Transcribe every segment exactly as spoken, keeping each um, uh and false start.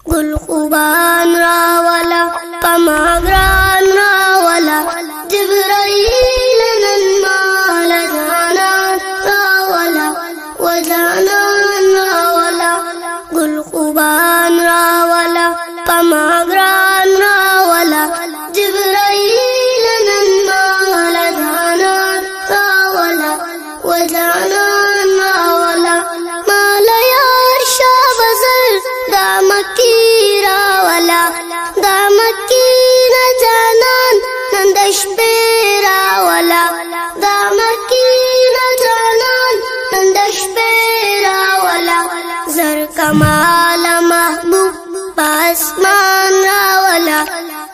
گل خوبان راولا پماگران راولا جبرائیل نن مال جانان راولا و جانان راولا گل خوبان راولا پماگران راولا جبرائیل نن مال جانان راولا و جانان راولا مال یار شاه بزر دا مکی راولا دا مکی نا جانان نندش پی راولا دا مکی نا جانان نندش پی راولا زر کمال محبوب پاسمان راولا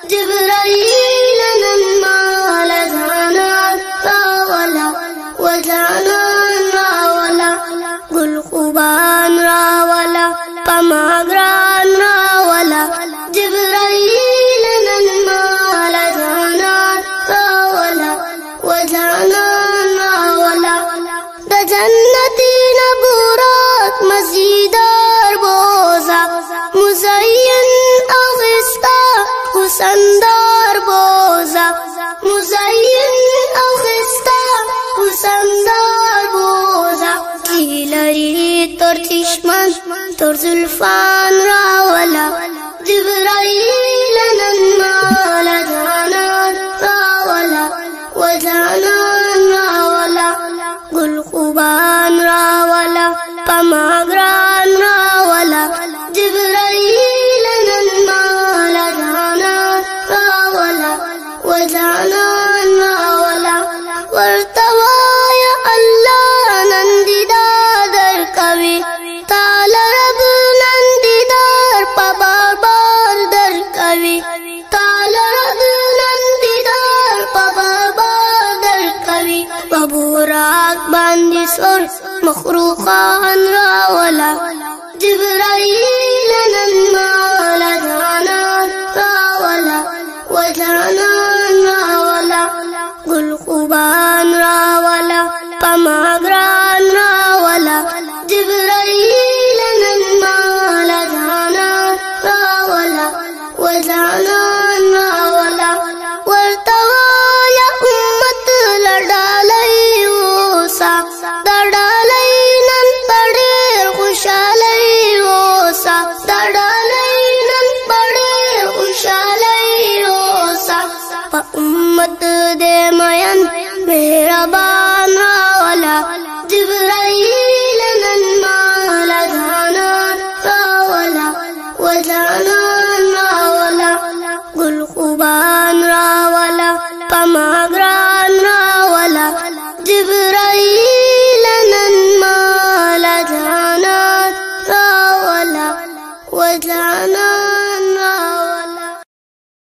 جبرائیل نن مال جانان راولا و جانان راولا گل خوبان راولا پماگران راولا جبرائیل نن مال جانان راولا و جانان راولا دا جنتی نبورات مزیدار بوزا مزین اغسطا حسندار بوزا مزین اغسطا حسندار بوزا کیلری تر چشمن تر زلفان راولا جبرائیل نن مال جانان راولا و جانان راولا گل خوبان راولا پماگران راولا جبرائیل نن مال جانان راولا و جانان راولا ورتوایا اللہ نندیدار در کوي تعال رب نندیدار پا بار بار در کوي تعال رب نندیدار پا بار بار در کوي ببوراک باندې سور مخروقان راولا جبرائیل نن مال جانان راولا و جانان راولا گل خوبان راولا پماگران راولا جبرائیل نن مال جانان راولا و جانان راولا ورتوایا امت لډالۍ اوسا د ډالۍ نن پډېر خوشالۍ اوسا د ډالۍ نن پډېر خوشالۍ اوسا په امت دې مین مهربان راولا جبرائیل نن مال جانان راولا و جانان راولا گل خوبان راولا پماگران راولا جبرائیل نن مال جانان راولا و جانان